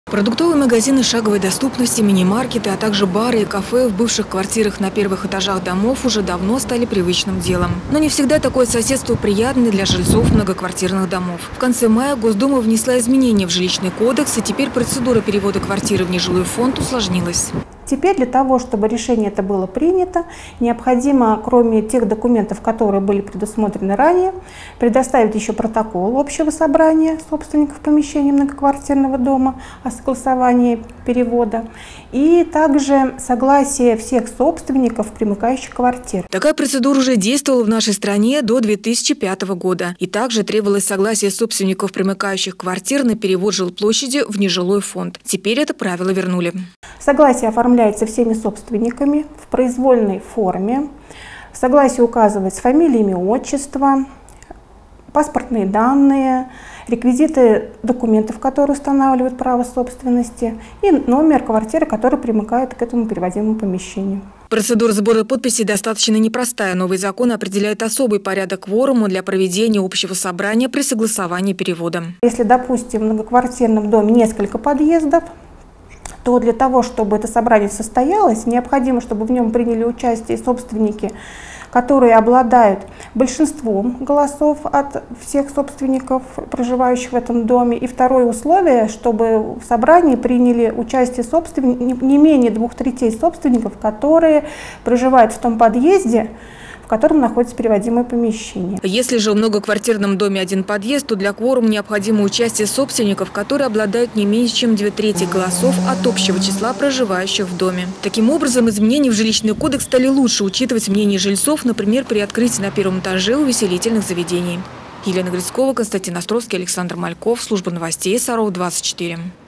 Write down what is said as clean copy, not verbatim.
Продуктовые магазины шаговой доступности, мини-маркеты, а также бары и кафе в бывших квартирах на первых этажах домов уже давно стали привычным делом. Но не всегда такое соседство приятно для жильцов многоквартирных домов. В конце мая Госдума внесла изменения в жилищный кодекс, и теперь процедура перевода квартиры в нежилой фонд усложнилась. Теперь для того, чтобы решение это было принято, необходимо, кроме тех документов, которые были предусмотрены ранее, предоставить еще протокол общего собрания собственников помещений многоквартирного дома о согласовании перевода и также согласие всех собственников примыкающих квартир. Такая процедура уже действовала в нашей стране до 2005 года. И также требовалось согласие собственников примыкающих квартир на перевод жилплощади в нежилой фонд. Теперь это правило вернули. Согласие оформляется всеми собственниками в произвольной форме. В согласии указывается фамилия, имя, отчество, паспортные данные, реквизиты документов, которые устанавливают право собственности, и номер квартиры, который примыкает к этому переводимому помещению. Процедура сбора подписей достаточно непростая. Новый закон определяет особый порядок кворума для проведения общего собрания при согласовании перевода. Если, допустим, в многоквартирном доме несколько подъездов, то для того, чтобы это собрание состоялось, необходимо, чтобы в нем приняли участие собственники, которые обладают большинством голосов от всех собственников, проживающих в этом доме. И второе условие, чтобы в собрании приняли участие не менее 2/3 собственников, которые проживают в том подъезде, в котором находится переводимое помещение. Если же в многоквартирном доме один подъезд, то для кворума необходимо участие собственников, которые обладают не менее чем 2/3 голосов от общего числа проживающих в доме. Таким образом, изменения в жилищный кодекс стали лучше учитывать мнение жильцов, например, при открытии на первом этаже увеселительных заведений. Елена Грицкова, Константин Островский, Александр Мальков. Служба новостей Саров 24.